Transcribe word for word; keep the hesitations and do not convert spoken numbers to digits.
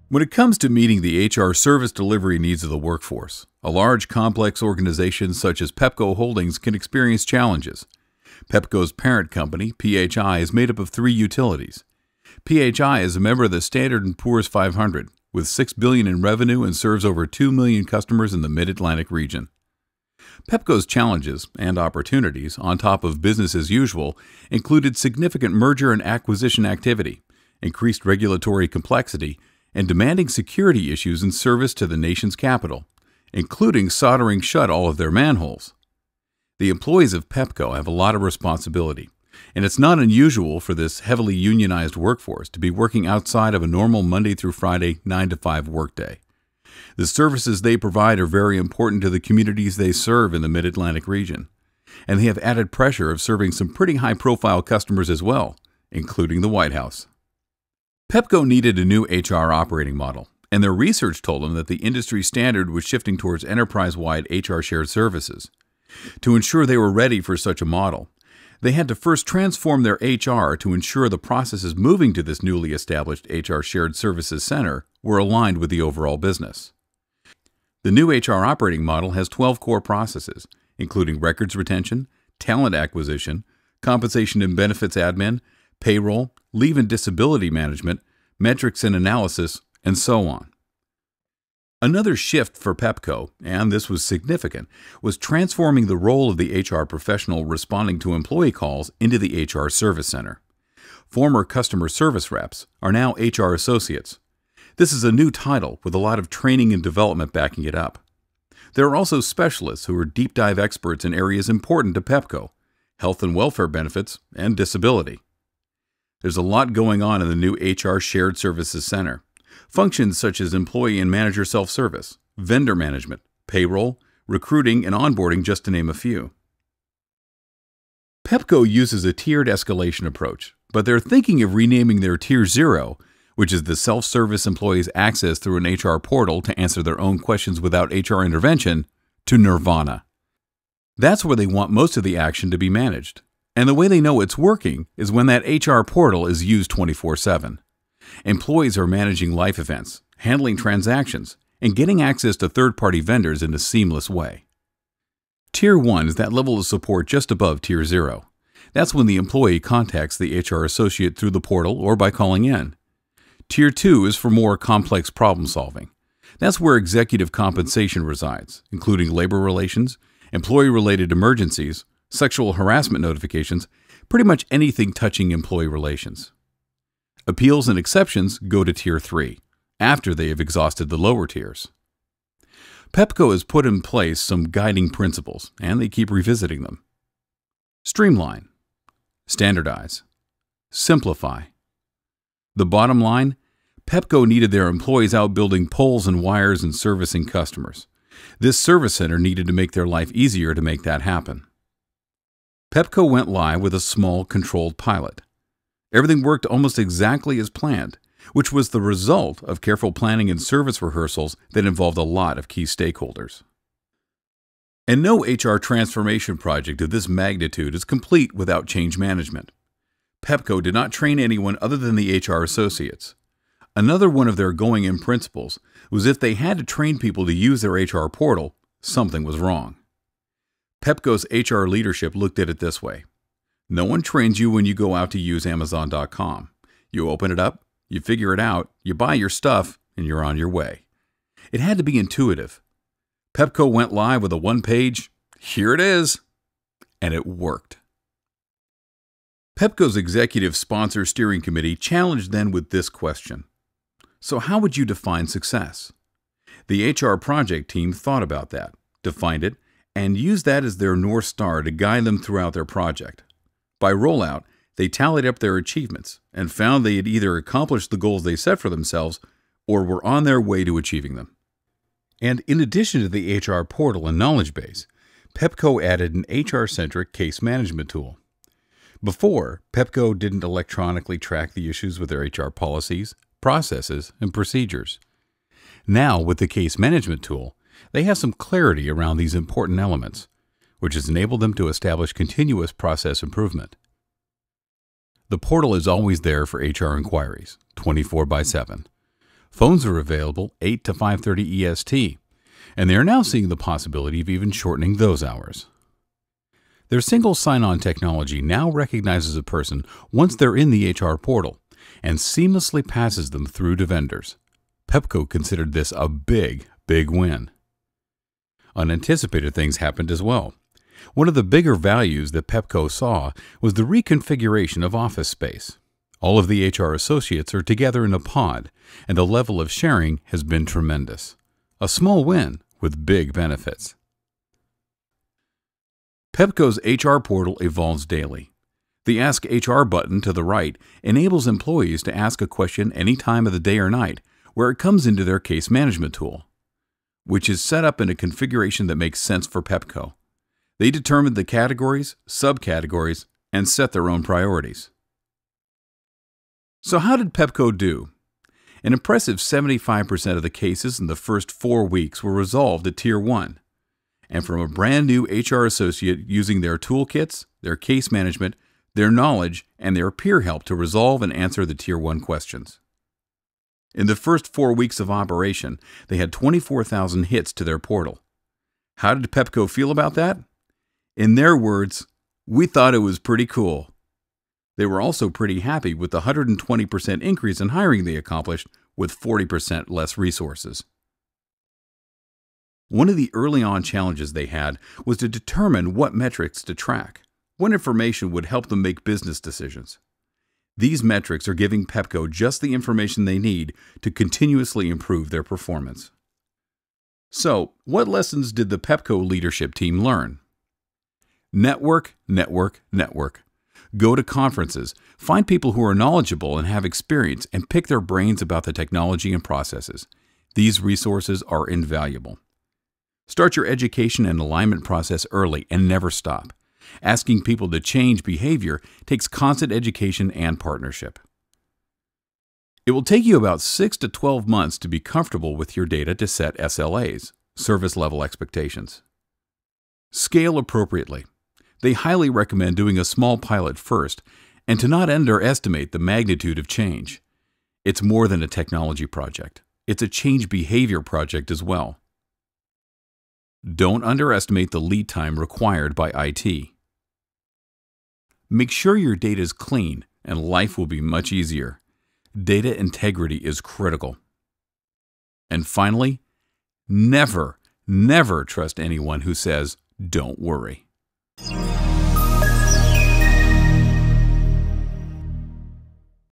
When it comes to meeting the H R service delivery needs of the workforce, a large, complex organization such as Pepco Holdings can experience challenges. Pepco's parent company, P H I, is made up of three utilities. P H I is a member of the Standard and Poor's five hundred, with six billion dollars in revenue and serves over two million customers in the Mid-Atlantic region. Pepco's challenges and opportunities, on top of business as usual, included significant merger and acquisition activity, increased regulatory complexity, and demanding security issues in service to the nation's capital, including soldering shut all of their manholes. The employees of Pepco have a lot of responsibility, and it's not unusual for this heavily unionized workforce to be working outside of a normal Monday through Friday nine to five workday. The services they provide are very important to the communities they serve in the Mid-Atlantic region, and they have added pressure of serving some pretty high-profile customers as well, including the White House. Pepco needed a new H R operating model, and their research told them that the industry standard was shifting towards enterprise-wide H R shared services. To ensure they were ready for such a model, they had to first transform their H R to ensure the processes moving to this newly established H R Shared Services Center were aligned with the overall business. The new H R operating model has twelve core processes, including records retention, talent acquisition, compensation and benefits admin, payroll, leave and disability management, metrics and analysis, and so on. Another shift for Pepco, and this was significant, was transforming the role of the H R professional responding to employee calls into the H R Service Center. Former customer service reps are now H R associates. This is a new title with a lot of training and development backing it up. There are also specialists who are deep dive experts in areas important to Pepco: health and welfare benefits and disability. There's a lot going on in the new H R Shared Services Center. Functions such as employee and manager self-service, vendor management, payroll, recruiting, and onboarding, just to name a few. Pepco uses a tiered escalation approach, but they're thinking of renaming their Tier Zero, which is the self-service employees access through an H R portal to answer their own questions without H R intervention, to Nirvana. That's where they want most of the action to be managed. And the way they know it's working is when that H R portal is used twenty-four seven. Employees are managing life events, handling transactions, and getting access to third-party vendors in a seamless way. Tier one is that level of support just above Tier zero. That's when the employee contacts the H R associate through the portal or by calling in. Tier two is for more complex problem solving. That's where executive compensation resides, including labor relations, employee-related emergencies, sexual harassment notifications, pretty much anything touching employee relations. Appeals and exceptions go to Tier three, after they have exhausted the lower tiers. Pepco has put in place some guiding principles, and they keep revisiting them. Streamline, standardize, simplify. The bottom line, Pepco needed their employees out building poles and wires and servicing customers. This service center needed to make their life easier to make that happen. Pepco went live with a small, controlled pilot. Everything worked almost exactly as planned, which was the result of careful planning and service rehearsals that involved a lot of key stakeholders. And no H R transformation project of this magnitude is complete without change management. Pepco did not train anyone other than the H R associates. Another one of their going-in principles was if they had to train people to use their H R portal, something was wrong. Pepco's H R leadership looked at it this way. No one trains you when you go out to use Amazon dot com. You open it up, you figure it out, you buy your stuff, and you're on your way. It had to be intuitive. Pepco went live with a one-page, here it is, and it worked. Pepco's executive sponsor steering committee challenged them with this question. So how would you define success? The H R project team thought about that, defined it, and used that as their North Star to guide them throughout their project. By rollout, they tallied up their achievements and found they had either accomplished the goals they set for themselves or were on their way to achieving them. And in addition to the H R portal and knowledge base, Pepco added an H R-centric case management tool. Before, Pepco didn't electronically track the issues with their H R policies, processes, and procedures. Now, with the case management tool, they have some clarity around these important elements, which has enabled them to establish continuous process improvement. The portal is always there for H R inquiries, twenty-four by seven. Phones are available eight to five thirty E S T, and they are now seeing the possibility of even shortening those hours. Their single sign-on technology now recognizes a person once they're in the H R portal and seamlessly passes them through to vendors. Pepco considered this a big, big win. Unanticipated things happened as well. One of the bigger values that Pepco saw was the reconfiguration of office space. All of the H R associates are together in a pod, and the level of sharing has been tremendous. A small win with big benefits. Pepco's H R portal evolves daily. The Ask H R button to the right enables employees to ask a question any time of the day or night, where it comes into their case management tool, which is set up in a configuration that makes sense for Pepco. They determine the categories, subcategories, and set their own priorities. So how did Pepco do? An impressive seventy-five percent of the cases in the first four weeks were resolved at Tier one. And from a brand new H R associate using their toolkits, their case management, their knowledge, and their peer help to resolve and answer the Tier one questions. In the first four weeks of operation, they had twenty-four thousand hits to their portal. How did Pepco feel about that? In their words, "We thought it was pretty cool." They were also pretty happy with the one hundred twenty percent increase in hiring they accomplished with forty percent less resources. One of the early on challenges they had was to determine what metrics to track, what information would help them make business decisions. These metrics are giving Pepco just the information they need to continuously improve their performance. So, what lessons did the Pepco leadership team learn? Network, network, network. Go to conferences, find people who are knowledgeable and have experience, and pick their brains about the technology and processes. These resources are invaluable. Start your education and alignment process early and never stop. Asking people to change behavior takes constant education and partnership. It will take you about six to twelve months to be comfortable with your data to set S L As, service level expectations. Scale appropriately. They highly recommend doing a small pilot first and to not underestimate the magnitude of change. It's more than a technology project. It's a change behavior project as well. Don't underestimate the lead time required by I T. Make sure your data is clean and life will be much easier. Data integrity is critical. And finally, never, never trust anyone who says, "Don't worry."